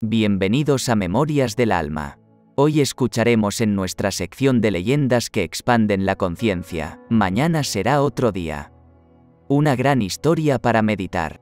Bienvenidos a Memorias del Alma. Hoy escucharemos en nuestra sección de leyendas que expanden la conciencia. Mañana será otro día. Una gran historia para meditar.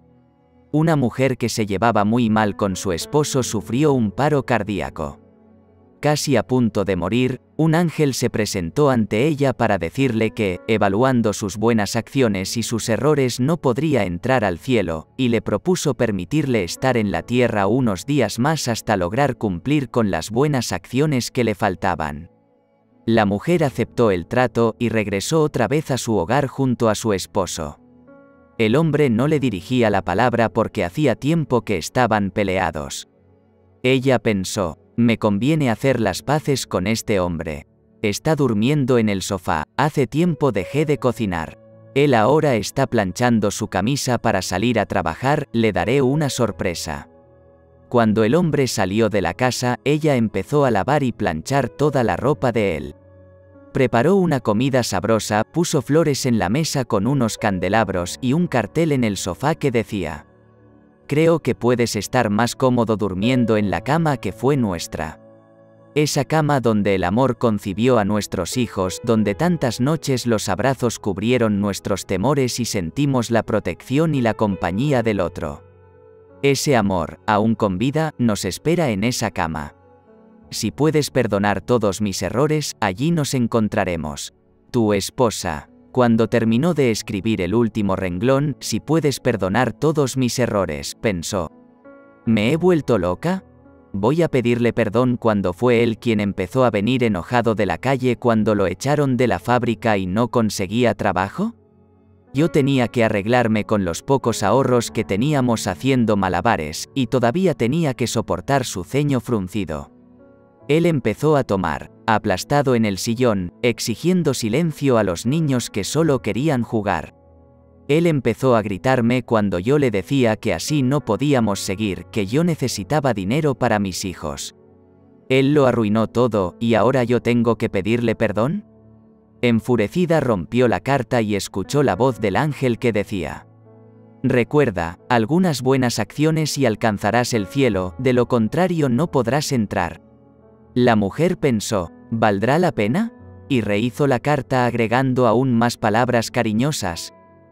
Una mujer que se llevaba muy mal con su esposo sufrió un paro cardíaco. Casi a punto de morir, un ángel se presentó ante ella para decirle que, evaluando sus buenas acciones y sus errores, no podría entrar al cielo, y le propuso permitirle estar en la tierra unos días más hasta lograr cumplir con las buenas acciones que le faltaban. La mujer aceptó el trato y regresó otra vez a su hogar junto a su esposo. El hombre no le dirigía la palabra porque hacía tiempo que estaban peleados. Ella pensó: me conviene hacer las paces con este hombre. Está durmiendo en el sofá, hace tiempo dejé de cocinar. Él ahora está planchando su camisa para salir a trabajar, le daré una sorpresa. Cuando el hombre salió de la casa, ella empezó a lavar y planchar toda la ropa de él. Preparó una comida sabrosa, puso flores en la mesa con unos candelabros y un cartel en el sofá que decía: creo que puedes estar más cómodo durmiendo en la cama que fue nuestra. Esa cama donde el amor concibió a nuestros hijos, donde tantas noches los abrazos cubrieron nuestros temores y sentimos la protección y la compañía del otro. Ese amor, aún con vida, nos espera en esa cama. Si puedes perdonar todos mis errores, allí nos encontraremos. Tu esposa. Cuando terminó de escribir el último renglón, si puedes perdonar todos mis errores, pensó. ¿Me he vuelto loca? ¿Voy a pedirle perdón cuando fue él quien empezó a venir enojado de la calle cuando lo echaron de la fábrica y no conseguía trabajo? Yo tenía que arreglarme con los pocos ahorros que teníamos haciendo malabares, y todavía tenía que soportar su ceño fruncido. Él empezó a tomar, aplastado en el sillón, exigiendo silencio a los niños que solo querían jugar. Él empezó a gritarme cuando yo le decía que así no podíamos seguir, que yo necesitaba dinero para mis hijos. Él lo arruinó todo, ¿y ahora yo tengo que pedirle perdón? Enfurecida rompió la carta y escuchó la voz del ángel que decía: recuerda, algunas buenas acciones y alcanzarás el cielo, de lo contrario no podrás entrar. La mujer pensó: ¿valdrá la pena? Y rehizo la carta agregando aún más palabras cariñosas.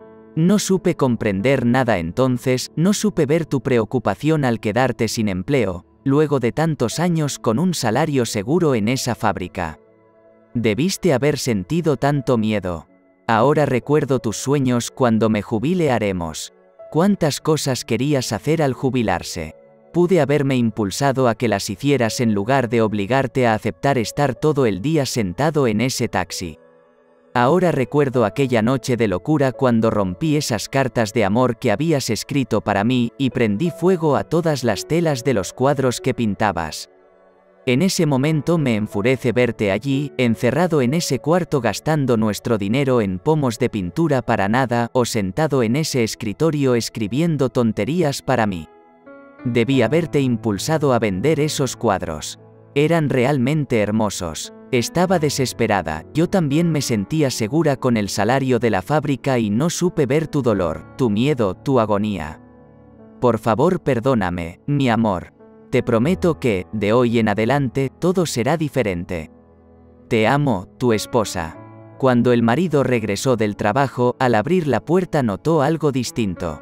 No supe comprender nada entonces, no supe ver tu preocupación al quedarte sin empleo, luego de tantos años con un salario seguro en esa fábrica. Debiste haber sentido tanto miedo. Ahora recuerdo tus sueños, cuando me jubile haremos. ¿Cuántas cosas querías hacer al jubilarse? Pude haberme impulsado a que las hicieras en lugar de obligarte a aceptar estar todo el día sentado en ese taxi. Ahora recuerdo aquella noche de locura cuando rompí esas cartas de amor que habías escrito para mí y prendí fuego a todas las telas de los cuadros que pintabas. En ese momento me enfurece verte allí, encerrado en ese cuarto gastando nuestro dinero en pomos de pintura para nada o sentado en ese escritorio escribiendo tonterías para mí. Debí haberte impulsado a vender esos cuadros. Eran realmente hermosos. Estaba desesperada, yo también me sentía segura con el salario de la fábrica y no supe ver tu dolor, tu miedo, tu agonía. Por favor, perdóname, mi amor. Te prometo que, de hoy en adelante, todo será diferente. Te amo, tu esposa. Cuando el marido regresó del trabajo, al abrir la puerta notó algo distinto.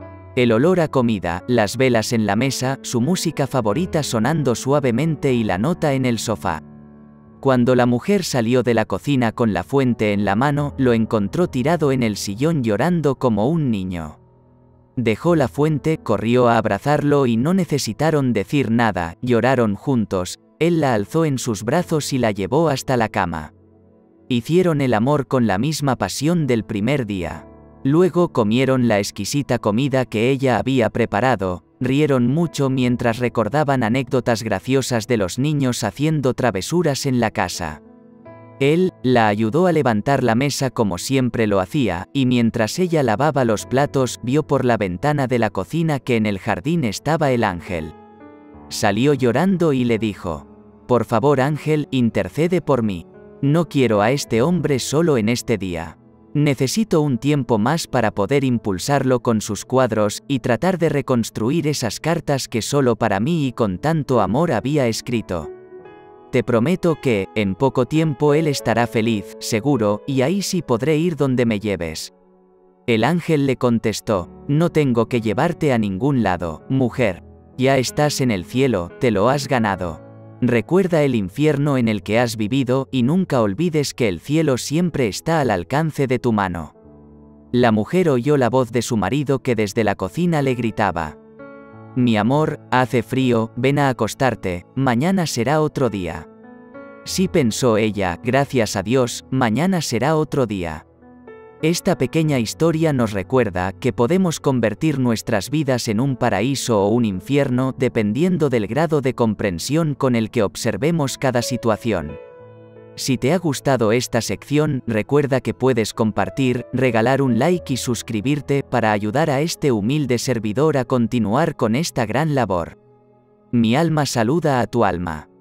El olor a comida, las velas en la mesa, su música favorita sonando suavemente y la nota en el sofá. Cuando la mujer salió de la cocina con la fuente en la mano, lo encontró tirado en el sillón llorando como un niño. Dejó la fuente, corrió a abrazarlo y no necesitaron decir nada, lloraron juntos, él la alzó en sus brazos y la llevó hasta la cama. Hicieron el amor con la misma pasión del primer día. Luego comieron la exquisita comida que ella había preparado, rieron mucho mientras recordaban anécdotas graciosas de los niños haciendo travesuras en la casa. Él la ayudó a levantar la mesa como siempre lo hacía, y mientras ella lavaba los platos, vio por la ventana de la cocina que en el jardín estaba el ángel. Salió llorando y le dijo: por favor, ángel, intercede por mí. No quiero a este hombre solo en este día. Necesito un tiempo más para poder impulsarlo con sus cuadros y tratar de reconstruir esas cartas que solo para mí y con tanto amor había escrito. Te prometo que, en poco tiempo él estará feliz, seguro, y ahí sí podré ir donde me lleves. El ángel le contestó: no tengo que llevarte a ningún lado, mujer. Ya estás en el cielo, te lo has ganado. Recuerda el infierno en el que has vivido y nunca olvides que el cielo siempre está al alcance de tu mano. La mujer oyó la voz de su marido que desde la cocina le gritaba: mi amor, hace frío, ven a acostarte, mañana será otro día. Sí, pensó ella, gracias a Dios, mañana será otro día. Esta pequeña historia nos recuerda que podemos convertir nuestras vidas en un paraíso o un infierno dependiendo del grado de comprensión con el que observemos cada situación. Si te ha gustado esta sección, recuerda que puedes compartir, regalar un like y suscribirte para ayudar a este humilde servidor a continuar con esta gran labor. Mi alma saluda a tu alma.